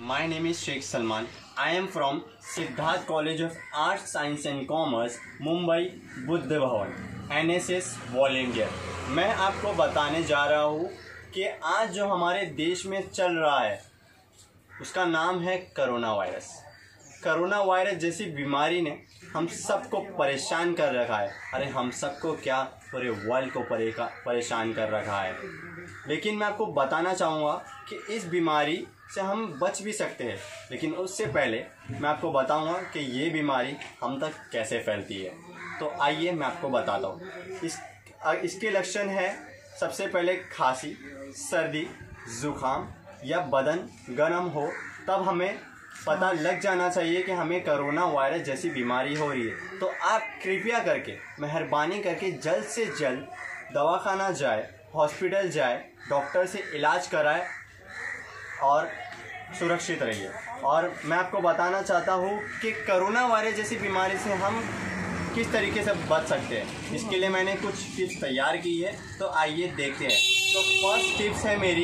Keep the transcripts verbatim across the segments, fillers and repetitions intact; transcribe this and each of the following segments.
My name is Sheikh Salman. I am from Siddharth College of Arts, Science and Commerce, Mumbai Buddha भवन, N S S volunteer. मैं आपको बताने जा रहा हूँ कि आज जो हमारे देश में चल रहा है उसका नाम है कोरोना वायरस। कोरोना वायरस जैसी बीमारी ने हम सबको परेशान कर रखा है। अरे हम सबको क्या, पूरे वर्ल्ड को परेशान कर रखा है। लेकिन मैं आपको बताना चाहूँगा कि इस बीमारी से हम बच भी सकते हैं, लेकिन उससे पहले मैं आपको बताऊंगा कि ये बीमारी हम तक कैसे फैलती है। तो आइए मैं आपको बताता हूँ। इस इसके लक्षण है, सबसे पहले खांसी, सर्दी, ज़ुकाम या बदन गर्म हो, तब हमें पता लग जाना चाहिए कि हमें कोरोना वायरस जैसी बीमारी हो रही है। तो आप कृपया करके, मेहरबानी करके जल्द से जल्द दवाखाना जाए, हॉस्पिटल जाए, डॉक्टर से इलाज कराए और सुरक्षित रहिए। और मैं आपको बताना चाहता हूँ कि कोरोना वायरस जैसी बीमारी से हम किस तरीके से बच सकते हैं। इसके लिए मैंने कुछ टिप्स तैयार की है, तो आइए देखते हैं। तो फर्स्ट टिप्स है मेरी,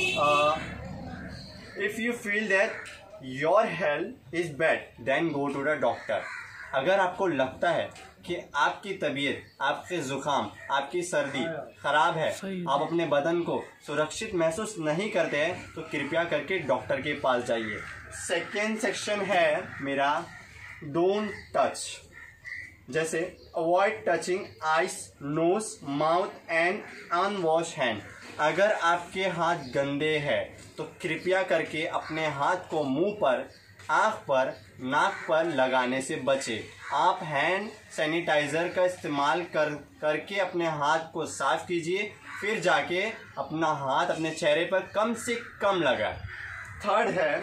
if you feel that your health is bad then go to the doctor. अगर आपको लगता है कि आपकी तबीयत, आपके ज़ुकाम, आपकी सर्दी ख़राब है, आप अपने बदन को सुरक्षित महसूस नहीं करते हैं, तो कृपया करके डॉक्टर के पास जाइए। सेकेंड सेक्शन है मेरा, डोंट टच। जैसे avoid touching eyes, nose, mouth and unwash hand. अगर आपके हाथ गंदे हैं तो कृपया करके अपने हाथ को मुंह पर, आँख पर, नाक पर लगाने से बचें। आप हैंड सैनिटाइज़र का इस्तेमाल कर करके अपने हाथ को साफ़ कीजिए, फिर जाके अपना हाथ अपने चेहरे पर कम से कम लगाएं। थर्ड है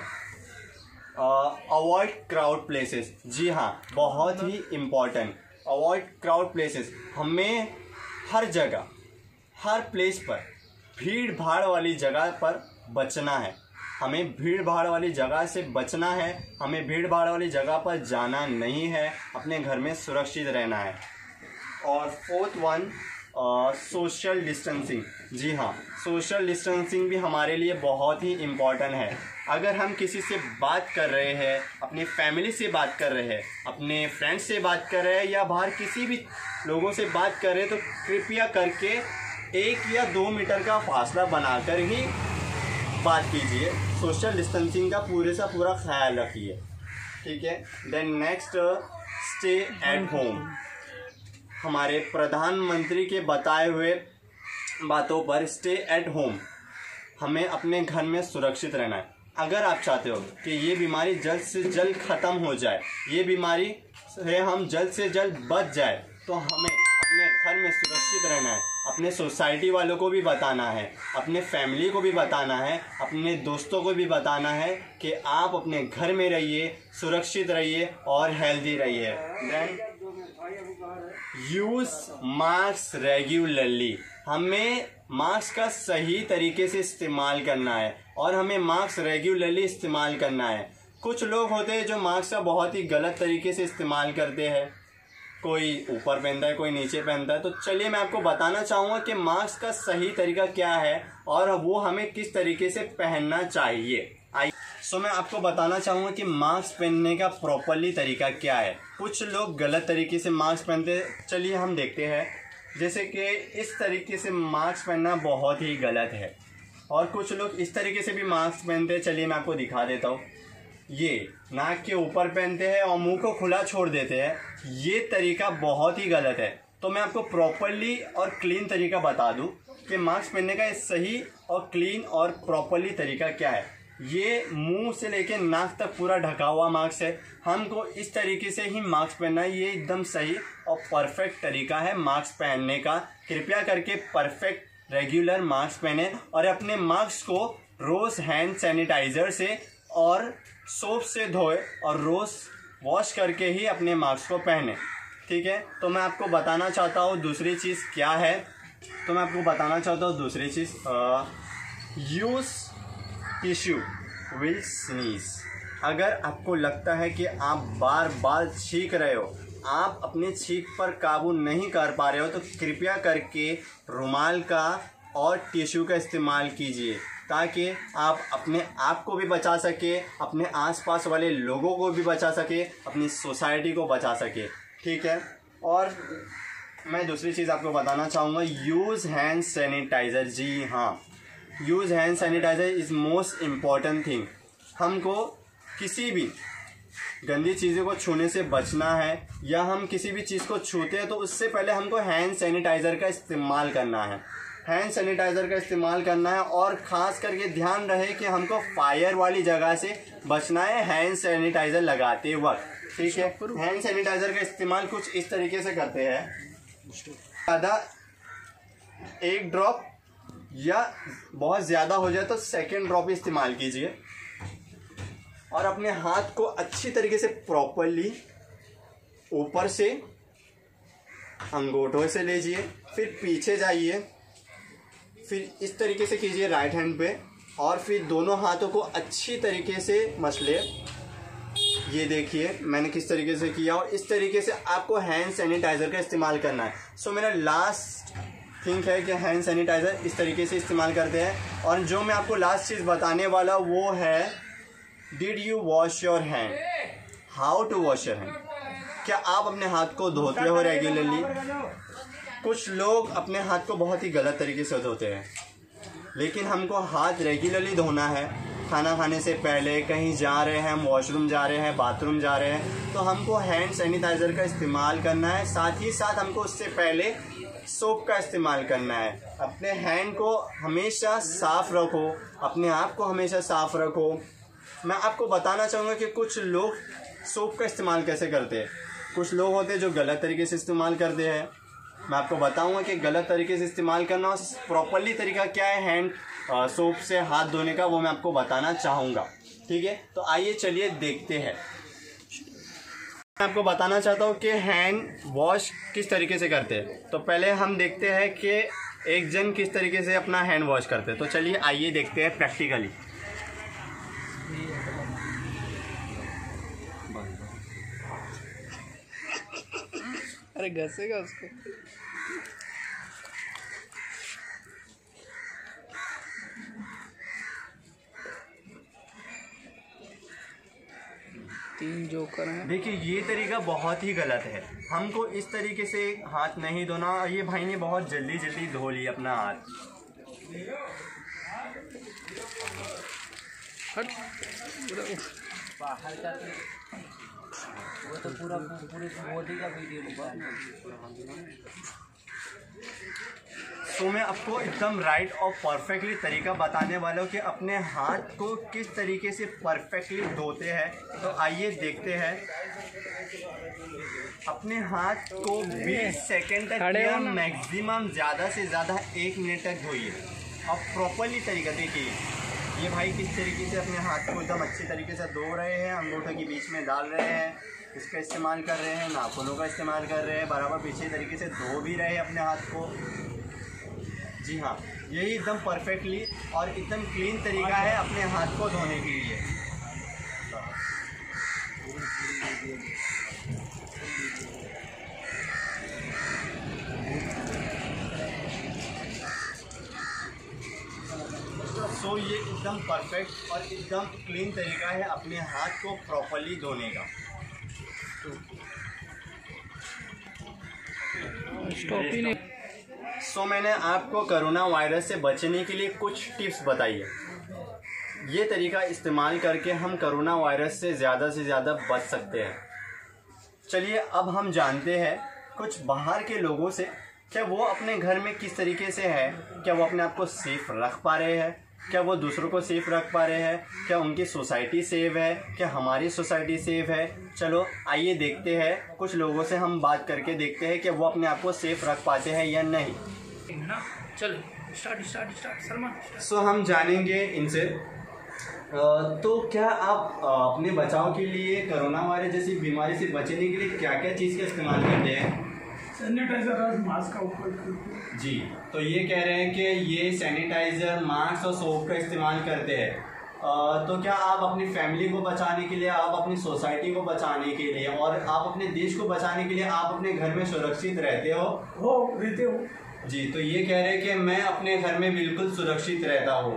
अवॉइड क्राउड प्लेसेस। जी हाँ, बहुत ही इम्पॉर्टेंट, अवॉइड क्राउड प्लेसेस। हमें हर जगह, हर प्लेस पर भीड़ भाड़ वाली जगह पर बचना है। हमें भीड़ भाड़ वाली जगह से बचना है, हमें भीड़ भाड़ वाली जगह पर जाना नहीं है, अपने घर में सुरक्षित रहना है। और फोर्थ वन, सोशल डिस्टेंसिंग। जी हाँ, सोशल डिस्टेंसिंग भी हमारे लिए बहुत ही इम्पॉर्टेंट है। अगर हम किसी से बात कर रहे हैं, अपनी फैमिली से बात कर रहे हैं, अपने फ्रेंड्स से बात कर रहे हैं या बाहर किसी भी लोगों से बात कर रहे हैं, तो कृपया करके एक या दो मीटर का फासला बनाकर ही बात कीजिए। सोशल डिस्टेंसिंग का पूरे से पूरा ख्याल रखिए, ठीक है। Then next, stay at home. हमारे प्रधानमंत्री के बताए हुए बातों पर स्टे एट होम, हमें अपने घर में सुरक्षित रहना है। अगर आप चाहते हो कि ये बीमारी जल्द से जल्द ख़त्म हो जाए, ये बीमारी से हम जल्द से जल्द बच जाए, तो हमें अपने घर में सुरक्षित रहना है। अपने सोसाइटी वालों को भी बताना है, अपने फैमिली को भी बताना है, अपने दोस्तों को भी बताना है कि आप अपने घर में रहिए, सुरक्षित रहिए और हेल्दी रहिए। Then use mask regularly. हमें मास्क का सही तरीके से इस्तेमाल करना है और हमें मास्क रेगुलरली इस्तेमाल करना है। कुछ लोग होते हैं जो मास्क का बहुत ही गलत तरीके से इस्तेमाल करते हैं, कोई ऊपर पहनता है, कोई नीचे पहनता है। तो चलिए मैं आपको बताना चाहूँगा कि मास्क का सही तरीका क्या है और वो हमें किस तरीके से पहनना चाहिए। आई सो मैं आपको बताना चाहूँगा कि मास्क पहनने का प्रॉपरली तरीका क्या है। कुछ लोग गलत तरीके से मास्क पहनते हैं, चलिए हम देखते हैं। जैसे कि इस तरीके से मास्क पहनना बहुत ही गलत है, और कुछ लोग इस तरीके से भी मास्क पहनते हैं। चलिए मैं आपको दिखा देता हूँ। ये नाक के ऊपर पहनते हैं और मुंह को खुला छोड़ देते हैं, ये तरीका बहुत ही गलत है। तो मैं आपको प्रॉपरली और क्लीन तरीका बता दूं कि मास्क पहनने का सही और क्लीन और प्रॉपरली तरीका क्या है। ये मुंह से लेके नाक तक पूरा ढका हुआ मास्क है, हमको इस तरीके से ही मास्क पहनना है। ये एकदम सही और परफेक्ट तरीका है मास्क पहनने का। कृपया करके परफेक्ट रेगुलर मास्क पहने और अपने मास्क को रोज़ हैंड सैनिटाइज़र से और सोप से धोए और रोज़ वॉश करके ही अपने मास्क को पहने, ठीक है। तो मैं आपको बताना चाहता हूँ दूसरी चीज़ क्या है। तो मैं आपको बताना चाहता हूँ दूसरी चीज़, यूज़ टिश्यू विल स्नीज। अगर आपको लगता है कि आप बार बार छींक रहे हो, आप अपने छींक पर काबू नहीं कर पा रहे हो, तो कृपया करके रुमाल का और टिश्यू का इस्तेमाल कीजिए। ताकि आप अपने आप को भी बचा सके, अपने आसपास वाले लोगों को भी बचा सके, अपनी सोसाइटी को बचा सके। ठीक है। और मैं दूसरी चीज़ आपको बताना चाहूँगा, यूज़ हैंड सैनिटाइज़र। जी हाँ, use hand sanitiser is most important thing. हमको किसी भी गंदी चीज़ों को छूने से बचना है, या हम किसी भी चीज़ को छूते हैं तो उससे पहले हमको हैंड सैनिटाइज़र का इस्तेमाल करना है। हैंड सैनिटाइज़र का इस्तेमाल करना है, और ख़ास करके ध्यान रहे कि हमको फायर वाली जगह से बचना है हैंड सैनिटाइज़र लगाते वक्त। ठीक है। हैंड सैनिटाइज़र का इस्तेमाल कुछ इस तरीके से करते हैं, ज़्यादा एक ड्रॉप या बहुत ज़्यादा हो जाए तो सेकेंड ड्रॉप इस्तेमाल कीजिए, और अपने हाथ को अच्छी तरीके से प्रॉपरली ऊपर से अंगूठों से लीजिए, फिर पीछे जाइए, फिर इस तरीके से कीजिए राइट हैंड पे, और फिर दोनों हाथों को अच्छी तरीके से मसले। ये देखिए मैंने किस तरीके से किया, और इस तरीके से आपको हैंड सैनिटाइज़र का इस्तेमाल करना है। सो मेरा लास्ट थिंक है कि हैंड सैनिटाइज़र इस तरीके से इस्तेमाल करते हैं। और जो मैं आपको लास्ट चीज़ बताने वाला वो है, did you wash your hand, how to wash your hand. क्या आप अपने हाथ को धोते हो रेगुलरली? कुछ लोग अपने हाथ को बहुत ही गलत तरीके से धोते हैं, लेकिन हमको हाथ रेगुलरली धोना है। खाना खाने से पहले, कहीं जा रहे हैं, हम वॉशरूम जा रहे हैं, बाथरूम जा रहे हैं, तो हमको हैंड सैनिटाइज़र का इस्तेमाल करना है। साथ ही साथ हमको उससे पहले सोप का इस्तेमाल करना है। अपने हैंड को हमेशा साफ़ रखो, अपने आप को हमेशा साफ़ रखो। मैं आपको बताना चाहूँगा कि कुछ लोग सोप का इस्तेमाल कैसे करते हैं। कुछ लोग होते हैं जो गलत तरीके से इस्तेमाल करते हैं। मैं आपको बताऊंगा कि गलत तरीके से इस्तेमाल करना और प्रॉपरली तरीका क्या है हैंड सोप से हाथ धोने का, वो मैं आपको बताना चाहूँगा। ठीक है, तो आइए चलिए देखते हैं। मैं आपको बताना चाहता हूँ कि हैंड वॉश किस तरीके से करते हैं। तो पहले हम देखते हैं कि एक जन किस तरीके से अपना हैंड वॉश करते हैं। तो चलिए आइए देखते हैं प्रैक्टिकली। अरे घसेगा उसको। तीन जोकर हैं। देखिए ये तरीका बहुत ही गलत है, हमको इस तरीके से हाथ नहीं धोना। ये भाई ने बहुत जल्दी जल्दी धो लिया अपना हाथ। हट बाहर का वो तो पूरा पूरे बॉडी का वीडियो। तो मैं आपको एकदम राइट और परफेक्टली तरीका बताने वाला हूँ कि अपने हाथ को किस तरीके से परफेक्टली धोते हैं। तो आइए देखते हैं। अपने हाथ को बीस सेकंड तक या मैक्सिमम ज़्यादा से ज़्यादा एक मिनट तक धोइए, और प्रॉपरली तरीका देखिए। ये भाई किस तरीके से अपने हाथ को एकदम अच्छी तरीके से धो रहे हैं, अंगूठों के बीच में डाल रहे हैं, इसका इस्तेमाल कर रहे हैं, नाखूनों का इस्तेमाल कर रहे हैं, बराबर पीछे तरीके से धो भी रहे हैं अपने हाथ को। जी हाँ, यही एकदम परफेक्टली और एकदम क्लीन तरीका है अपने हाथ को धोने के लिए। सो ये एकदम परफेक्ट और एकदम क्लीन तरीका है अपने हाथ को प्रॉपरली धोने का। स्टॉप ही नहीं। सो so, मैंने आपको कोरोना वायरस से बचने के लिए कुछ टिप्स बताई है। ये तरीका इस्तेमाल करके हम कोरोना वायरस से ज़्यादा से ज़्यादा बच सकते हैं। चलिए अब हम जानते हैं कुछ बाहर के लोगों से, क्या वो अपने घर में किस तरीके से है, क्या वो अपने आप को सेफ रख पा रहे हैं, क्या वो दूसरों को सेफ रख पा रहे हैं, क्या उनकी सोसाइटी सेफ है, क्या हमारी सोसाइटी सेफ है। चलो आइए देखते हैं, कुछ लोगों से हम बात करके देखते हैं कि वो अपने आप को सेफ रख पाते हैं या नहीं। चलो start start start Salman. So हम जानेंगे इनसे। तो क्या आप अपने बचाव के लिए कोरोना वायरस जैसी बीमारी से बचने के लिए क्या क्या चीज़ का इस्तेमाल करते हैं? सैनिटाइजर और मास्क का उपयोग करते हैं। जी, तो ये कह रहे हैं कि ये सैनिटाइज़र, मास्क और सोप का इस्तेमाल करते हैं। तो क्या आप अपनी फैमिली को बचाने के लिए, आप अपनी सोसाइटी को बचाने के लिए और आप अपने देश को बचाने के लिए आप अपने घर में सुरक्षित रहते हो? हो रहते हो जी, तो ये कह रहे हैं कि मैं अपने घर में बिल्कुल सुरक्षित रहता हूँ।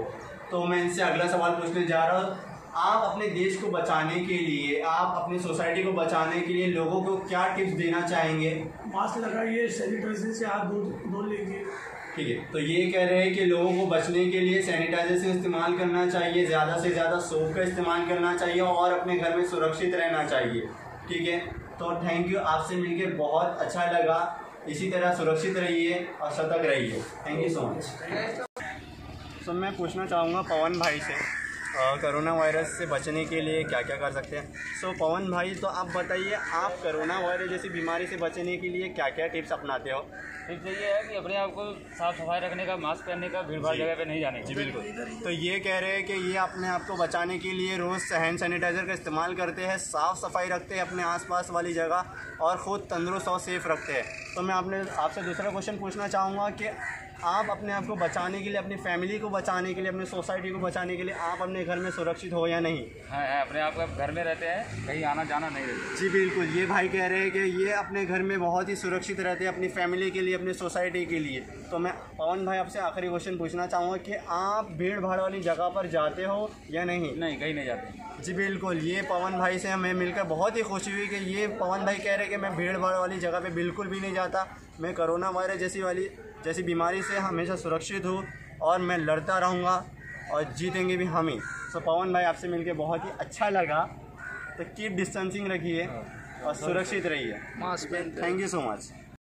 तो मैं इनसे अगला सवाल पूछने जा रहा हूँ। आप अपने देश को बचाने के लिए, आप अपनी सोसाइटी को बचाने के लिए लोगों को क्या टिप्स देना चाहेंगे? मास्क लगाइए, सैनिटाइजर से हाथ धो धो लीजिए। ठीक है, तो ये कह रहे हैं कि लोगों को बचने के लिए सैनिटाइजर से इस्तेमाल करना चाहिए, ज़्यादा से ज़्यादा सोप का इस्तेमाल करना चाहिए और अपने घर में सुरक्षित रहना चाहिए। ठीक है, तो थैंक यू, आपसे मिलकर बहुत अच्छा लगा। इसी तरह सुरक्षित रहिए और सतर्क रहिए। Thank you so much. So मैं पूछना चाहूँगा पवन भाई से, कोरोना वायरस से बचने के लिए क्या क्या कर सकते हैं। सो so, पवन भाई, तो आप बताइए, आप कोरोना वायरस जैसी बीमारी से बचने के लिए क्या क्या टिप्स अपनाते हो? टिप्स ये है कि अपने आप को साफ सफाई रखने का, मास्क पहनने का, भीड़ भाड़ जगह पे नहीं जाने का। जी बिल्कुल। तो ये कह रहे हैं कि ये अपने आप को बचाने के लिए रोज़ हैंड सैनिटाइज़र का इस्तेमाल करते हैं, साफ़ सफाई रखते हैं अपने आसपास वाली जगह और ख़ुद तंदुरुस्त और सेफ़ रखते हैं। तो मैं आपने आपसे दूसरा क्वेश्चन पूछना चाहूँगा कि आप अपने आप को बचाने के लिए, अपनी फैमिली को बचाने के लिए, अपनी सोसाइटी को बचाने के लिए आप अपने घर में सुरक्षित हो या नहीं? हाँ है, अपने आप घर में रहते हैं, कहीं आना जाना नहीं रहता। जी बिल्कुल, ये भाई कह रहे हैं कि ये अपने घर में बहुत ही सुरक्षित रहते हैं अपनी फैमिली के लिए, अपनी सोसाइटी के लिए। तो मैं पवन भाई आपसे आखिरी क्वेश्चन पूछना चाहूँगा कि आप भीड़ भाड़ वाली जगह पर जाते हो या नहीं? नहीं, कहीं नहीं जाते। जी बिल्कुल, ये पवन भाई से हमें मिलकर बहुत ही खुशी हुई कि ये पवन भाई कह रहे हैं कि मैं भीड़ भाड़ वाली जगह पे बिल्कुल भी नहीं जाता, मैं कोरोना वायरस जैसी वाली जैसी बीमारी से हमेशा सुरक्षित हूँ और मैं लड़ता रहूँगा और जीतेंगे भी हम ही। तो पवन भाई, आपसे मिलकर बहुत ही अच्छा लगा। तो कीप डिस्टेंसिंग रखिए और सुरक्षित रहिए। Thank you so much.